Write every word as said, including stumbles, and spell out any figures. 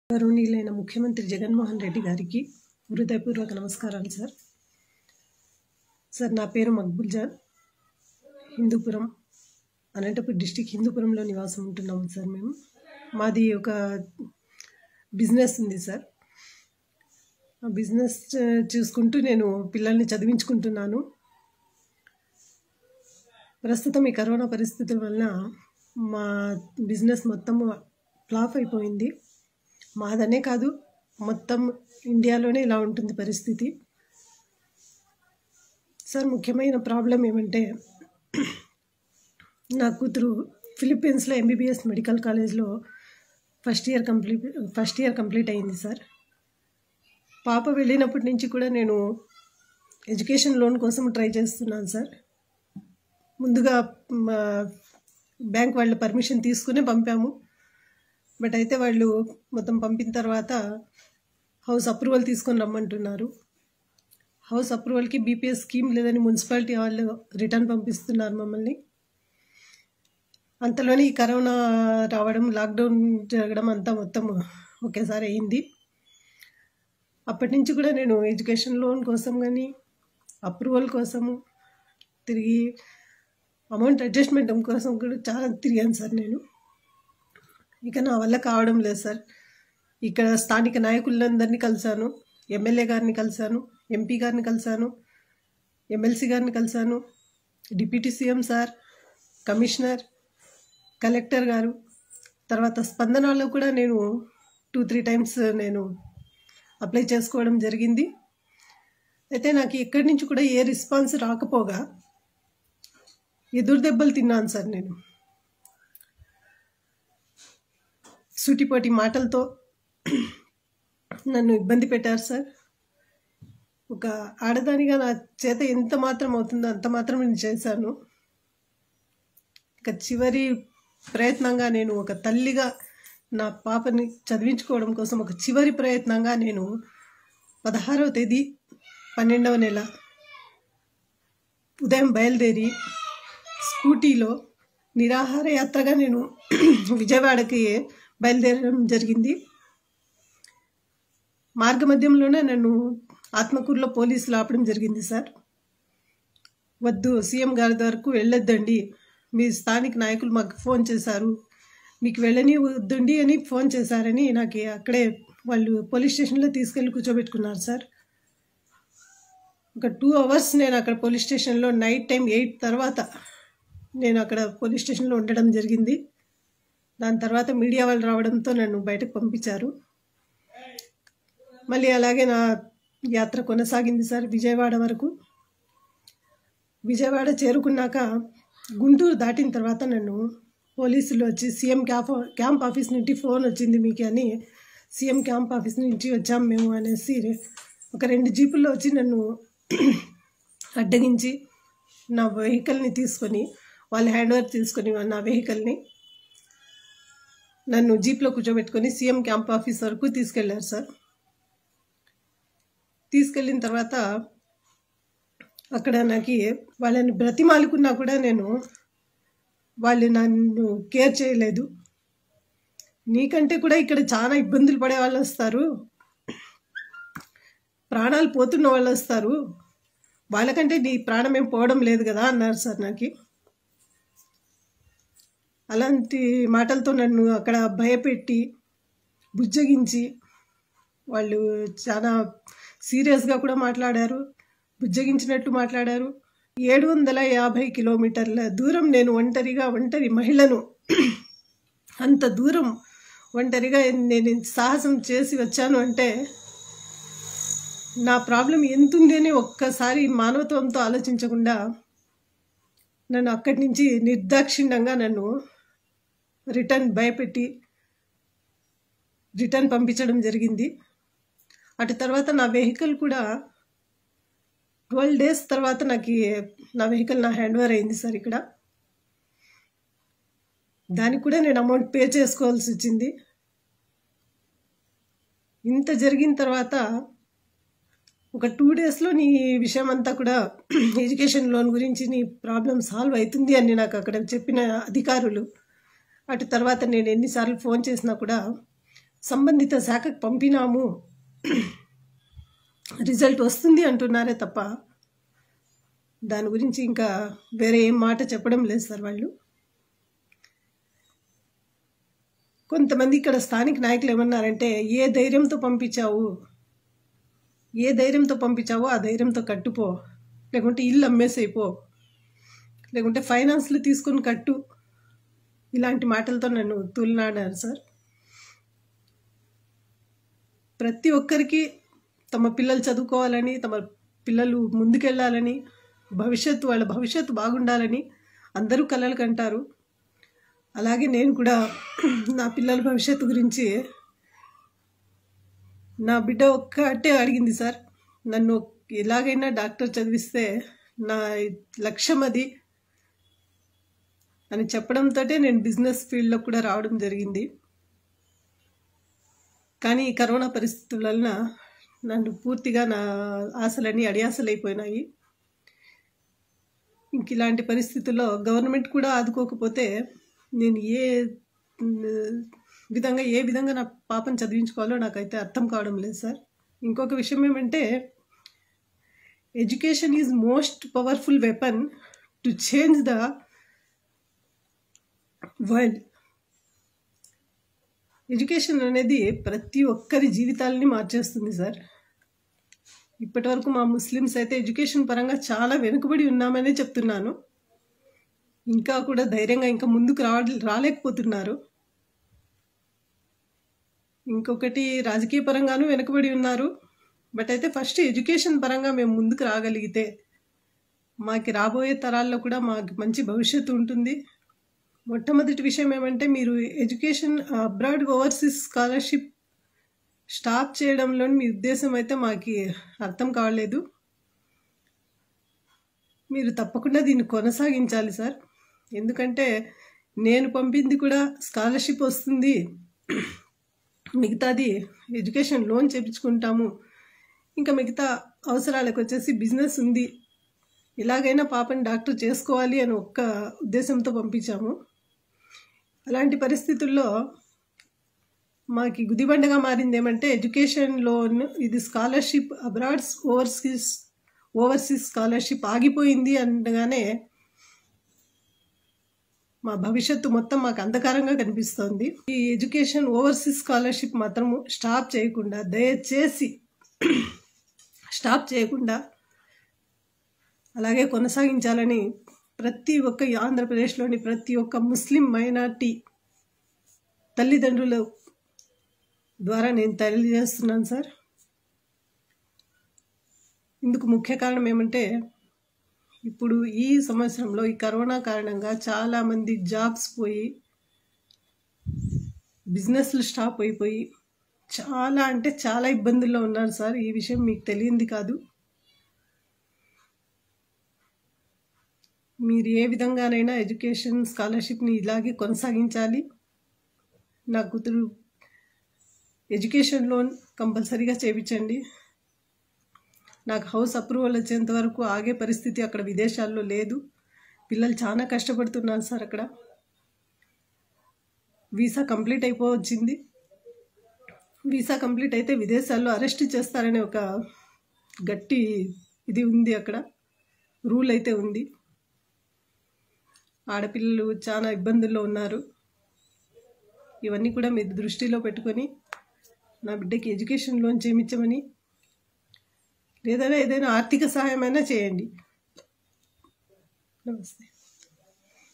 గౌరవనీయులైన ముఖ్యమంత్రి జగన్మోహన్ రెడ్డి గారికి హృదయపూర్వక నమస్కారాలు సార్. సార్ నా పేరు మక్బుల్ జాన్, హిందూపురం, అనంతపురం డిస్టిక్ హిందూపురంలో నివాసం ఉంటున్నాము సార్. మేము మాది ఒక బిజినెస్ ఉంది సార్. ఆ బిజినెస్ చూసుకుంటూ నేను పిల్లల్ని చదివించుకుంటున్నాను. ప్రస్తుతం ఈ కరోనా పరిస్థితుల వలన మా బిజినెస్ మొత్తం ఫ్లాప్ అయిపోయింది. మాదనే కాదు, మొత్తం ఇండియాలోనే ఇలా ఉంటుంది పరిస్థితి సార్. ముఖ్యమైన ప్రాబ్లం ఏమంటే, నా కూతురు ఫిలిప్పీన్స్లో ఎంబీబీఎస్ మెడికల్ కాలేజ్లో first year complete first year complete అయింది సార్. పాప వెళ్ళినప్పటి నుంచి కూడా నేను ఎడ్యుకేషన్ లోన్ కోసం ట్రై చేస్తున్నాను సార్. ముందుగా బ్యాంక్ వాళ్ళ పర్మిషన్ తీసుకునే పంపాము. బట్ అయితే వాళ్ళు మొత్తం పంపిన తర్వాత హౌస్ అప్రూవల్ తీసుకొని రమ్మంటున్నారు. హౌస్ అప్రూవల్కి బీపీఎస్ స్కీమ్ లేదని మున్సిపాలిటీ వాళ్ళు రిటర్న్ పంపిస్తున్నారు మమ్మల్ని. అంతలోనే ఈ కరోనా రావడం, లాక్డౌన్ జరగడం అంతా మొత్తం ఒకేసారి అయింది. అప్పటి నుంచి కూడా నేను ఎడ్యుకేషన్ లోన్ కోసం కానీ అప్రూవల్ కోసము తిరిగి అమౌంట్ అడ్జస్ట్మెంట్ కోసం కూడా చాలా తిరిగాను సార్. నేను ఇక నా వల్ల కావడం లేదు సార్. ఇక్కడ స్థానిక నాయకులందరినీ కలిశాను, ఎమ్మెల్యే గారిని కలిశాను, ఎంపీ గారిని కలిశాను, ఎమ్మెల్సీ గారిని కలిశాను, deputy CM sir, commissioner, collector గారు, తర్వాత స్పందనలో కూడా నేను టూ త్రీ టైమ్స్ నేను అప్లై చేసుకోవడం జరిగింది. అయితే నాకు ఎక్కడి నుంచి కూడా ఏ రెస్పాన్స్ రాకపోగా ఎదురు దెబ్బలు తిన్నాను సార్. నేను సూటిపోటి మాటలతో నన్ను ఇబ్బంది పెట్టారు సార్. ఒక ఆడదానిగా నా చేత ఎంత మాత్రం అవుతుందో అంత మాత్రం నేను చేశాను. ఇక చివరి ప్రయత్నంగా నేను ఒక తల్లిగా నా పాపని చదివించుకోవడం కోసం ఒక చివరి ప్రయత్నంగా నేను పదహారవ తేదీ పన్నెండవ నెల ఉదయం బయలుదేరి స్కూటీలో నిరాహార యాత్రగా నేను విజయవాడకి బయలుదేరడం జరిగింది. మార్గమధ్యంలోనే నన్ను ఆత్మకూరులో పోలీసులు ఆపడం జరిగింది సార్. వద్దు, సీఎం గారి వరకు వెళ్ళొద్దండి, మీ స్థానిక నాయకులు మాకు ఫోన్ చేశారు, మీకు వెళ్ళని వద్దండి అని ఫోన్ చేశారని నాకు అక్కడే వాళ్ళు పోలీస్ స్టేషన్లో తీసుకెళ్ళి కూర్చోబెట్టుకున్నారు సార్. ఒక టూ అవర్స్ నేను అక్కడ పోలీస్ స్టేషన్లో నైట్ టైం ఎయిట్ తర్వాత నేను అక్కడ పోలీస్ స్టేషన్లో ఉండడం జరిగింది. దాని తర్వాత మీడియా వాళ్ళు రావడంతో నన్ను బయటకు పంపించారు. మళ్ళీ అలాగే నా యాత్ర కొనసాగింది సార్ విజయవాడ వరకు. విజయవాడ చేరుకున్నాక గుంటూరు దాటిన తర్వాత నన్ను పోలీసులు వచ్చి సీఎం క్యాంప్ క్యాంప్ ఆఫీస్ నుంచి ఫోన్ వచ్చింది మీకు అని, సీఎం క్యాంప్ ఆఫీస్ నుంచి వచ్చాం మేము అనేసి ఒక రెండు జీపుల్లో వచ్చి నన్ను అడ్డగించి నా వెహికల్ని తీసుకొని, వాళ్ళు హ్యాండ్ ఓవర్ తీసుకొని నా వెహికల్ని నన్ను జీప్లో కూర్చోబెట్టుకొని సీఎం క్యాంప్ ఆఫీస్ వరకు తీసుకెళ్లారు సార్. తీసుకెళ్ళిన తర్వాత అక్కడ నాకు వాళ్ళని బ్రతిమాలుకున్నా కూడా నేను వాళ్ళు నన్ను కేర్ చేయలేదు. నీకంటే కూడా ఇక్కడ చాలా ఇబ్బందులు పడే వాళ్ళు వస్తారు, ప్రాణాలు పోతున్న వాళ్ళు వస్తారు, వాళ్ళకంటే నీ ప్రాణం ఏం పోవడం లేదు కదా అన్నారు సార్. నాకు అలాంటి మాటలతో నన్ను అక్కడ భయపెట్టి బుజ్జగించి వాళ్ళు చాలా సీరియస్గా కూడా మాట్లాడారు, బుజ్జగించినట్టు మాట్లాడారు. ఏడు వందల యాభై కిలోమీటర్ల దూరం నేను ఒంటరిగా ఒంటరి మహిళను అంత దూరం ఒంటరిగా నేను సాహసం చేసి వచ్చాను అంటే నా ప్రాబ్లం ఎంతుంది అని ఒక్కసారి మానవత్వంతో ఆలోచించకుండా నన్ను అక్కడి నుంచి నిర్దాక్షిణ్యంగా నన్ను రిటర్న్ భయపెట్టి రిటర్న్ పంపించడం జరిగింది. అటు తర్వాత నా వెహికల్ కూడా ట్వెల్వ్ డేస్ తర్వాత నాకు నా వెహికల్ నా హ్యాండ్ ఓవర్ అయింది సార్. ఇక్కడ దానికి కూడా నేను అమౌంట్ పే చేసుకోవాల్సి వచ్చింది. ఇంత జరిగిన తర్వాత ఒక టూ డేస్లో నీ విషయం అంతా కూడా ఎడ్యుకేషన్ లోన్ గురించి నీ ప్రాబ్లం సాల్వ్ అవుతుంది అని నాకు అక్కడ చెప్పిన అధికారులు. అటు తర్వాత నేను ఎన్నిసార్లు ఫోన్ చేసినా కూడా సంబంధిత శాఖకు పంపినాము, రిజల్ట్ వస్తుంది అంటున్నారే తప్ప దాని గురించి ఇంకా వేరే ఏం మాట చెప్పడం లేదు సార్ వాళ్ళు. కొంతమంది ఇక్కడ స్థానిక నాయకులు ఏమన్నారంటే, ఏ ధైర్యంతో పంపించావు ఏ ధైర్యంతో పంపించావో ఆ ధైర్యంతో కట్టుపో, లేకుంటే ఇల్లు అమ్మేసైపో, లేకుంటే ఫైనాన్స్లు తీసుకుని కట్టు, ఇలాంటి మాటలతో నన్ను తూలినాడారు సార్. ప్రతి ఒక్కరికి తమ పిల్లలు చదువుకోవాలని, తమ పిల్లలు ముందుకెళ్ళాలని, భవిష్యత్తు వాళ్ళ భవిష్యత్తు బాగుండాలని అందరూ కలలు కంటారు. అలాగే నేను కూడా నా పిల్లల భవిష్యత్తు గురించి నా బిడ్డ ఒక్కటే అడిగింది సార్, నన్ను ఎలాగైనా డాక్టర్ చదివిస్తే నా లక్ష్యం అది అని చెప్పడంతో నేను బిజినెస్ ఫీల్డ్లో కూడా రావడం జరిగింది. కానీ ఈ కరోనా పరిస్థితుల వలన నన్ను పూర్తిగా నా ఆశలన్నీ అడియాసలైపోయినాయి. ఇంక ఇలాంటి పరిస్థితుల్లో గవర్నమెంట్ కూడా ఆదుకోకపోతే నేను ఏ విధంగా ఏ విధంగా నా పాపను చదివించుకోవాలో నాకైతే అర్థం కావడం లేదు సార్. ఇంకొక విషయం ఏమంటే, education is most powerful weapon to change the world. Education అనేది ప్రతి ఒక్కరి జీవితాలని మార్చేస్తుంది సార్. ఇప్పటి వరకు మా ముస్లిమ్స్ అయితే ఎడ్యుకేషన్ పరంగా చాలా వెనుకబడి ఉన్నామనే చెప్తున్నాను. ఇంకా కూడా ధైర్యంగా ఇంకా ముందుకు రా రాలేకపోతున్నారు. ఇంకొకటి రాజకీయ పరంగానూ వెనుకబడి ఉన్నారు. బట్ అయితే ఫస్ట్ ఎడ్యుకేషన్ పరంగా మేము ముందుకు రాగలిగితే మాకు రాబోయే తరాల్లో కూడా మాకు మంచి భవిష్యత్తు ఉంటుంది. మొట్టమొదటి విషయం ఏమంటే, మీరు education abroad overseas scholarship stop చేయడంలో మీ ఉద్దేశం అయితే మాకు అర్థం కావలేదు. మీరు తప్పకుండా దీన్ని కొనసాగించాలి సార్. ఎందుకంటే నేను పంపింది కూడా స్కాలర్షిప్ వస్తుంది, మిగతాది ఎడ్యుకేషన్ లోన్ చేయించుకుంటాము, ఇంకా మిగతా అవసరాలకు వచ్చేసి బిజినెస్ ఉంది, ఎలాగైనా పాపని డాక్టర్ చేసుకోవాలి అని ఒక్క ఉద్దేశంతో పంపించాము. అలాంటి పరిస్థితుల్లో మాకు గుదిబండగా మారింది ఏమంటే, ఎడ్యుకేషన్ లోన్ ఇది scholarship abroads overseas overseas scholarship ఆగిపోయింది అనగానే మా భవిష్యత్తు మొత్తం మాకు అంధకారంగా కనిపిస్తోంది. ఈ ఎడ్యుకేషన్ ఓవర్సీస్ స్కాలర్షిప్ మాత్రము స్టాప్ చేయకుండా, దయచేసి స్టాప్ చేయకుండా అలాగే కొనసాగించాలని ప్రతి ఒక్క ఆంధ్రప్రదేశ్లోని ప్రతి ఒక్క ముస్లిం మైనార్టీ తల్లిదండ్రుల ద్వారా నేను తెలియజేస్తున్నాను సార్. ఇందుకు ముఖ్య కారణం ఏమంటే, ఇప్పుడు ఈ సంవత్సరంలో ఈ కరోనా కారణంగా చాలామంది జాబ్స్ పోయి, బిజినెస్లు స్టాప్ అయిపోయి చాలా అంటే చాలా ఇబ్బందుల్లో ఉన్నారు సార్. ఈ విషయం మీకు తెలియంది కాదు. మీరు ఏ విధంగానైనా ఎడ్యుకేషన్ స్కాలర్షిప్ని ఇలాగే కొనసాగించాలి. నా కూతురు ఎడ్యుకేషన్ లోన్ కంపల్సరీగా చేయించండి. నాకు హౌస్ అప్రూవల్ వచ్చేంత వరకు ఆగే పరిస్థితి అక్కడ విదేశాల్లో లేదు. పిల్లలు చాలా కష్టపడుతున్నారు సార్. అక్కడ వీసా కంప్లీట్ అయిపోవచ్చింది. వీసా కంప్లీట్ అయితే విదేశాల్లో అరెస్ట్ చేస్తారనే ఒక గట్టి ఇది ఉంది, అక్కడ రూల్ అయితే ఉంది. ఆడపిల్లలు చాలా ఇబ్బందుల్లో ఉన్నారు. ఇవన్నీ కూడా మీరు దృష్టిలో పెట్టుకొని నా బిడ్డకి ఎడ్యుకేషన్ లోన్ చేయించమని, లేదా ఏదైనా ఆర్థిక సహాయమైనా చేయండి. నమస్తే.